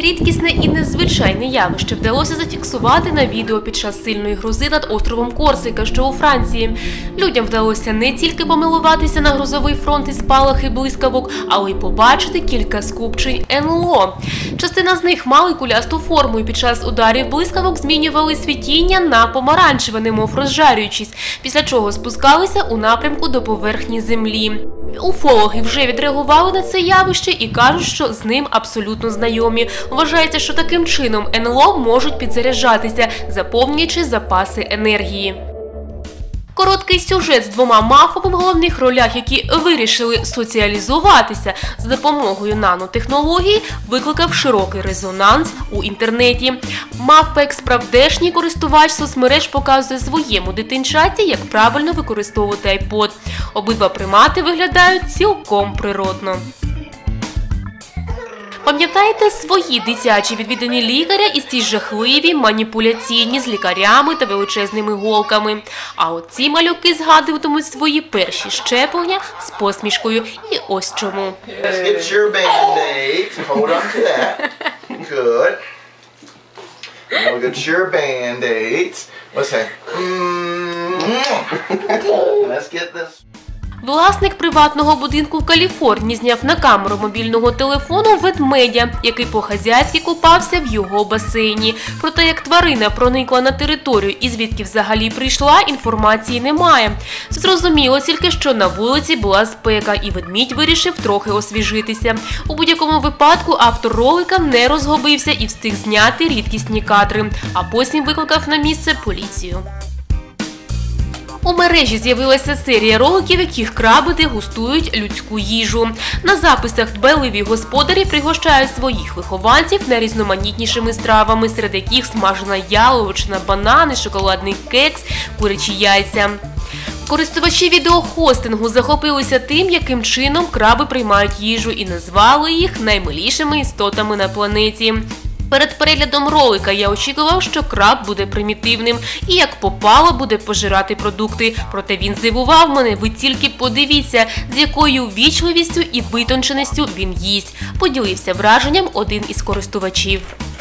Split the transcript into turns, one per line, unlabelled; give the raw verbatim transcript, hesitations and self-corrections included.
Рідкісне і незвичайне явище вдалося зафіксувати на відео під час сильної грози над островом Корсика, що у Франції. Людям вдалося не тільки помилуватися на грозовий фронт і спалахи блискавок, але й побачити кілька скупчень ен ел о. Частина з них мали кулясту форму і під час ударів блискавок змінювали світіння на помаранчеве, немов розжарюючись, після чого спускалися у напрямку до поверхні землі. Уфологи вже відреагували на це явище і кажуть, що з ним абсолютно знайомі. Вважається, що таким чином ен ел о можуть підзаряджатися, заповнюючи запаси енергії. Короткий сюжет з двома мавпами в головних ролях, які вирішили соціалізуватися за допомогою нанотехнологій, викликав широкий резонанс у інтернеті. Мавпа, як справдешній користувач соцмереж, показує своєму дитинчаті, як правильно використовувати айпод. Обидва примати виглядають цілком природно. Пам'ятаєте свої дитячі відвідини лікаря і ці жахливі маніпуляційні з лікарями та величезними голками? А от ці малюки згадуватимуть свої перші щеплення з посмішкою. І ось чому. Власник приватного будинку в Каліфорнії зняв на камеру мобільного телефону ведмедя, який по-хазяйськи купався в його басейні. Про те, як тварина проникла на територію і звідки взагалі прийшла, інформації немає. Зрозуміло тільки, що на вулиці була спека і ведмідь вирішив трохи освіжитися. У будь-якому випадку автор ролика не розгубився і встиг зняти рідкісні кадри, а потім викликав на місце поліцію. У мережі з'явилася серія роликів, в яких краби дегустують людську їжу. На записах дбайливі господарі пригощають своїх вихованців найрізноманітнішими стравами, серед яких смажена яловичина, банани, шоколадний кекс, курячі яйця. Користувачі відеохостингу захопилися тим, яким чином краби приймають їжу, і назвали їх наймилішими істотами на планеті. Перед переглядом ролика я очікував, що краб буде примітивним і як попало буде пожирати продукти. Проте він здивував мене, ви тільки подивіться, з якою ввічливістю і витонченістю він їсть. Поділився враженням один із користувачів.